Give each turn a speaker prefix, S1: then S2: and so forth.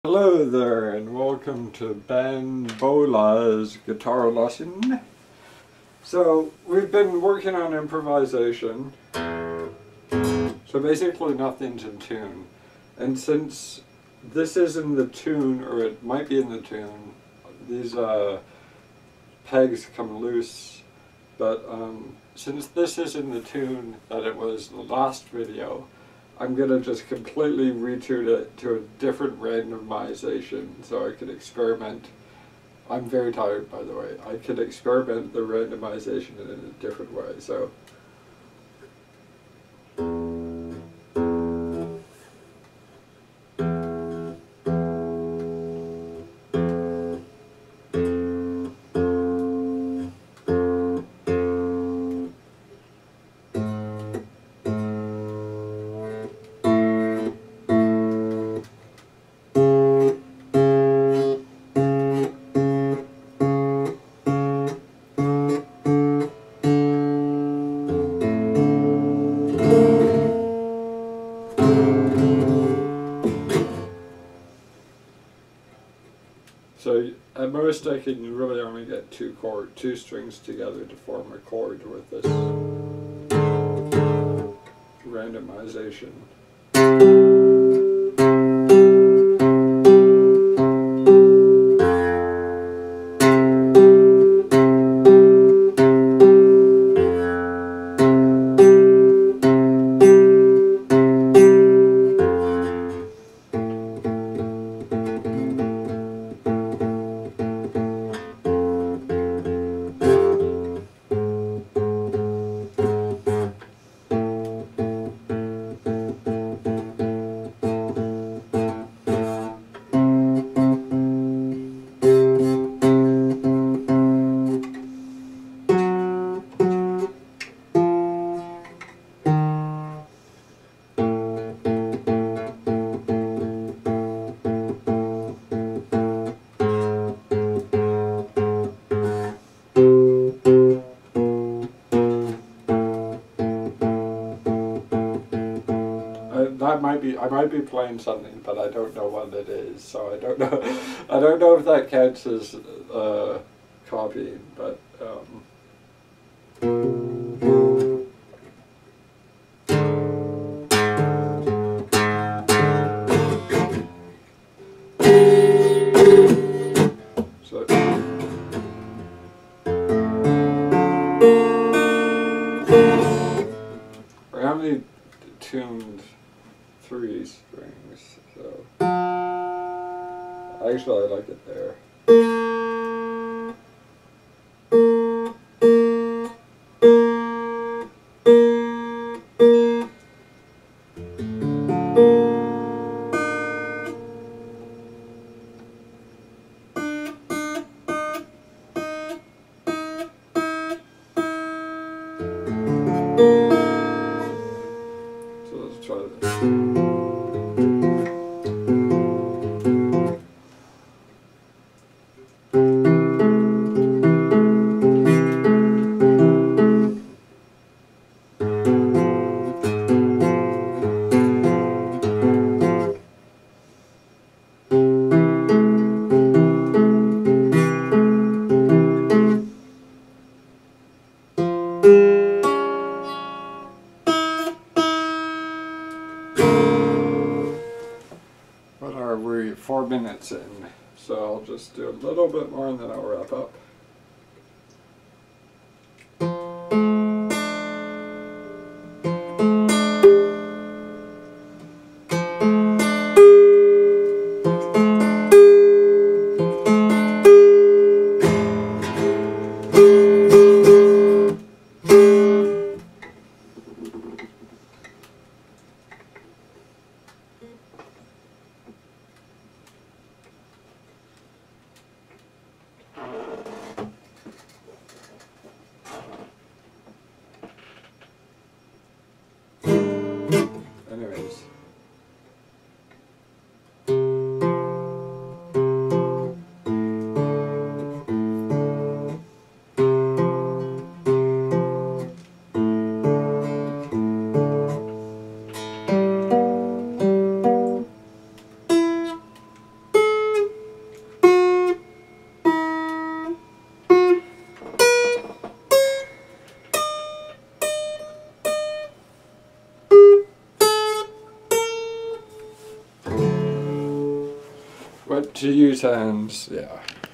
S1: Hello there and welcome to Benbola's guitar lesson. So we've been working on improvisation, so basically nothing's in tune. And since this is in the tune, or it might be in the tune, these pegs come loose, but since this is in the tune that it was the last video, I'm going to just completely retune it to a different randomization so I can experiment. I'm very tired, by the way. I can experiment the randomization in a different way. So. So at most I can really only get two strings together to form a chord with this randomization. I might be playing something, but I don't know what it is, so I don't know. I don't know if that counts as copying, but. I only tuned 3 strings, so actually I like it there. So let's try this. What are we? 4 minutes in, so I'll just do a little bit more and then I'll wrap up. But to use hands, yeah.